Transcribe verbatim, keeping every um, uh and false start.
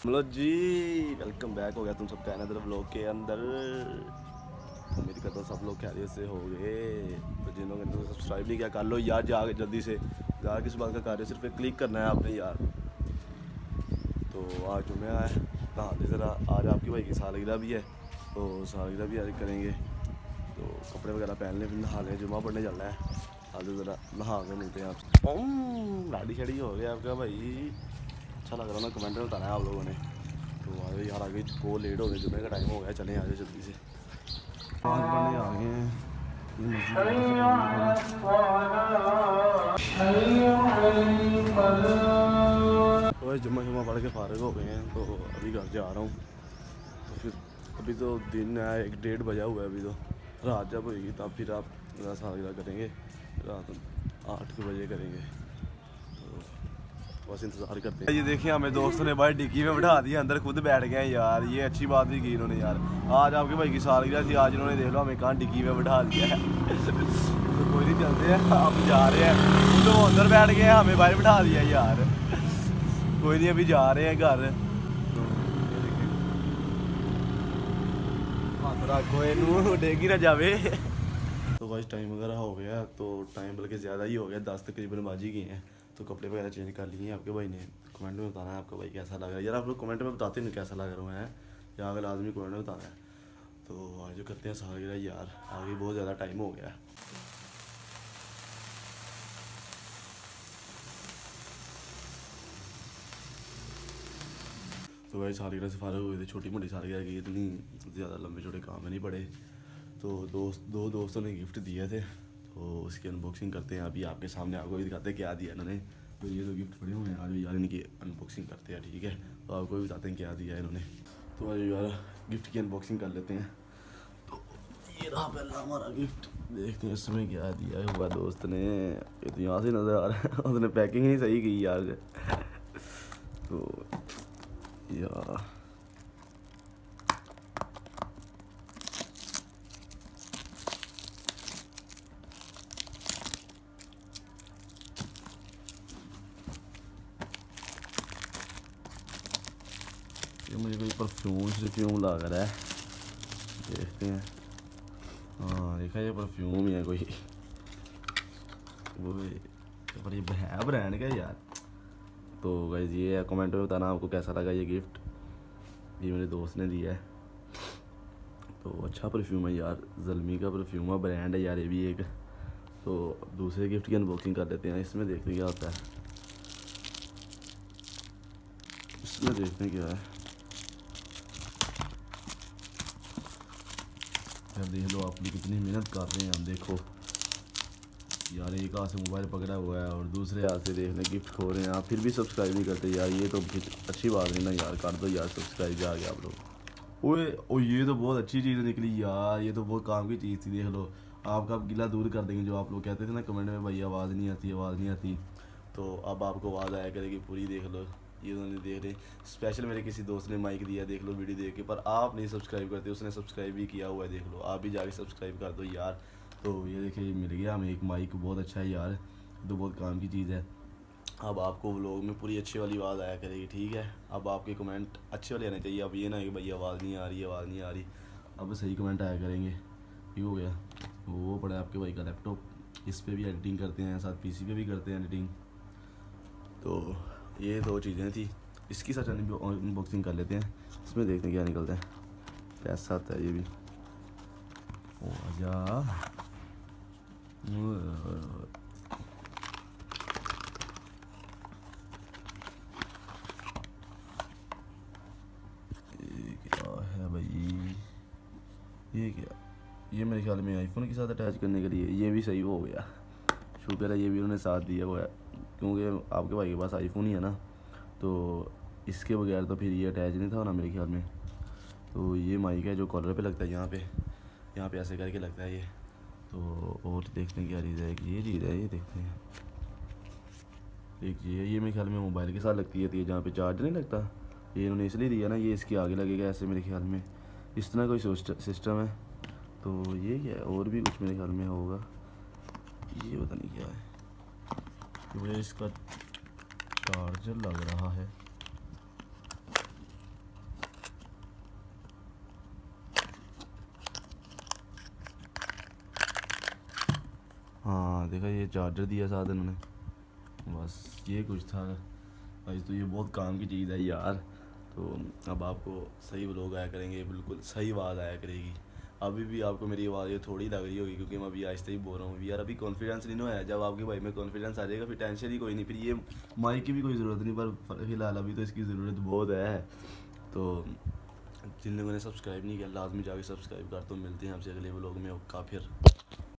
मतलब जी welcome back हो गया तुम सबका अनदर व्लॉग के अंदर। उम्मीद करता हूँ सब लोग खैरियत से हो गए। तो जिन लोगों ने सब्सक्राइब नहीं किया कर लो यार, जाके जल्दी से। यार किस बात का कार्य, सिर्फ एक क्लिक करना है आपने यार। तो आज जुम्मे है, नहा ले ज़रा। आज आपकी भाई की सालगिरह भी है, तो सालगिरह भी आज करेंगे। तो कपड़े वगैरह पहन लें, फिर नहा लें, जुम्मा पढ़ने चलना है। आज ज़रा नहा के मिलते हैं आपसे। लाड़ी शाड़ी हो गया आपका भाई, अच्छा लग रहा है ना, कमेंट में बताना है आप लोगों ने। तो आगे यार आगे को लेट हो गए, जुम्मे का टाइम हो गया, चलें आगे जल्दी से। आज पढ़ने आ गए हैं तो जुम्मा जुम्मा पढ़ के फारग हो गए हैं, तो अभी घर जा रहा हूँ। तो फिर अभी तो दिन है, एक डेढ़ बजा हुआ है अभी। तो रात जब होगी तब फिर आप मेरा सालगिरह करेंगे, रात आठ के बजे करेंगे। बस इंतजार करते हैं। ये देखिए हमें दोस्तों ने भाई डिक्की में बैठा दिया, अंदर खुद बैठ गए यार। ये अच्छी बात भी की इन्होंने यार। आज आपके भाई की सालगिरह थी, आज इन्होंने देख लो हमें कहाँ डिक्की में बैठा दिया है। तो कोई नहीं, चलते हैं, आप जा रहे हैं। तो अंदर बैठ गए, हमें बाहर बैठा दिया यार। कोई नहीं, अभी जा रहे हैं घर। कोई डेगी ना जावे। तो भाई टाइम वगैरह हो गया, तो टाइम बल्कि ज़्यादा ही हो गया, दस तकरीबन बाज ही गए हैं। तो कपड़े वगैरह चेंज कर लिए हैं आपके भाई ने। कमेंट में बताना है आपका भाई कैसा लग रहा है यार। आप लोग कमेंट में बताते नहीं कैसा लग रहा है या अगर आदमी कमेंट में बताना है। तो आज जो करते हैं सालगिरह यार, आगे बहुत ज़्यादा टाइम हो गया। तो भाई सालगिरह से फारग हुए थे, छोटी मोटी सालगिरह की, इतनी ज़्यादा लंबे छोटे काम में नहीं पड़े। तो दोस्त दो दोस्तों ने गिफ्ट दिए थे, तो उसकी अनबॉक्सिंग करते हैं अभी आपके सामने। आपको भी दिखाते हैं क्या दिया इन्होंने। तो ये दो गिफ्ट पड़े हुए हैं, आज यार इनकी अनबॉक्सिंग करते हैं, ठीक है। तो आपको भी बताते हैं क्या दिया इन्होंने। तो आज यार गिफ्ट की अनबॉक्सिंग कर लेते हैं। तो ये रहा पहला हमारा गिफ्ट, देखते हैं इसमें क्या दिया हुआ दोस्त ने। ये तो यहाँ से नज़र आ रहा है, उसने पैकिंग ही सही की यार। तो यार ये मुझे कोई परफ्यूम परफ्यूम लग रहा है, देखते हैं। हाँ देखा, ये परफ्यूम ही है कोई, वो पर ये है ब्रांड का यार। तो गाइस ये है, कमेंट में बताना आपको कैसा लगा ये गिफ्ट। ये मेरे दोस्त ने दिया है। तो अच्छा परफ्यूम है यार, ज़ल्मी का परफ्यूम है, ब्रांड है यार ये भी एक। तो दूसरे गिफ्ट की अनबॉक्सिंग कर लेते हैं। इसमें देखते हैं क्या होता है, इसमें देखते हैं क्या है यार। देख लो आप भी कितनी मेहनत कर रहे हैं हम, देखो यार। एक हाथ से मोबाइल पकड़ा हुआ है और दूसरे हाथ से देखने गिफ्ट खो रहे हैं। आप फिर भी सब्सक्राइब नहीं करते यार, ये तो अच्छी बात नहीं ना यार। कर दो यार सब्सक्राइब जाके आप लोग। ओए ओ ये तो बहुत अच्छी चीज़ निकली यार, ये तो बहुत काम की चीज़ थी। देख लो, आपका गिला दूर कर देंगे। जो आप लोग कहते थे ना कमेंट में, भाई आवाज़ नहीं आती आवाज़ नहीं आती, तो अब आपको आवाज़ आया करेगी पूरी। देख लो, ये उन्होंने देख रहे, स्पेशल मेरे किसी दोस्त ने माइक दिया, देख लो वीडियो देख के। पर आप नहीं सब्सक्राइब करते, उसने सब्सक्राइब भी किया हुआ है, देख लो। आप भी जाके सब्सक्राइब कर दो यार। तो ये देखिए मिल गया हमें एक माइक, बहुत अच्छा है यार, तो बहुत काम की चीज़ है। अब आपको व्लॉग में पूरी अच्छी वाली आवाज़ आया करेगी, ठीक है। अब आपके कमेंट अच्छे वाले आने चाहिए। अब ये ना कि भाई आवाज़ नहीं आ रही आवाज़ नहीं आ रही, अब सही कमेंट आया करेंगे। ये हो गया, वो पड़ा है आपके भाई का लैपटॉप, इस पर भी एडिटिंग करते हैं, साथ पीसी पे भी करते हैं एडिटिंग। तो ये दो चीज़ें थी, इसकी सच अनबॉक्सिंग कर लेते हैं। इसमें देखते हैं क्या निकलता है, कैसा आता है ये भी। ओ आजा, ये क्या, ये मेरे ख्याल में आईफोन के साथ अटैच करने के लिए। ये भी सही हो गया, शुक्र है ये भी उन्होंने साथ दिया हुआ है, क्योंकि आपके भाई के पास आईफोन ही है ना, तो इसके बगैर तो फिर ये अटैच नहीं था ना मेरे ख्याल में। तो ये माइक है जो कॉलर पे लगता है, यहाँ पे यहाँ पे ऐसे करके लगता है ये। तो और देखते हैं क्या चीज़ है, ये चीज़ है, ये देखते हैं। एक ये ये मेरे ख्याल में मोबाइल के साथ लगती है, जहाँ पे चार्ज नहीं लगता, ये इन्होंने इसलिए दिया ना, ये इसके आगे लगेगा ऐसे मेरे ख्याल में। इस तरह कोई सिस्टम है। तो ये क्या है, और भी कुछ मेरे ख्याल में होगा, ये पता नहीं क्या है। मुझे इसका चार्जर लग रहा है, हाँ देखा, ये चार्जर दिया साथ इन्होंने, बस ये कुछ था भाई। तो ये बहुत काम की चीज़ है यार। तो अब आपको सही व्लॉग आया करेंगे, बिल्कुल सही आवाज़ आया करेगी। अभी भी आपको मेरी आवाज़ ये थोड़ी लग रही होगी क्योंकि मैं अभी आहिस्ते ही बोल रहा हूँ यार। अभी कॉन्फिडेंस नहीं ना है, जब आपके भाई में कॉन्फिडेंस आ जाएगा फिर टेंशन ही कोई नहीं, फिर ये माइक की भी कोई ज़रूरत नहीं। पर फिलहाल अभी तो इसकी ज़रूरत बहुत है। तो जिन लोगों ने सब्सक्राइब नहीं किया लाजमी जाके सब्सक्राइब कर। तो मिलते हैं आपसे अगले व्लॉग में। ओका फिर।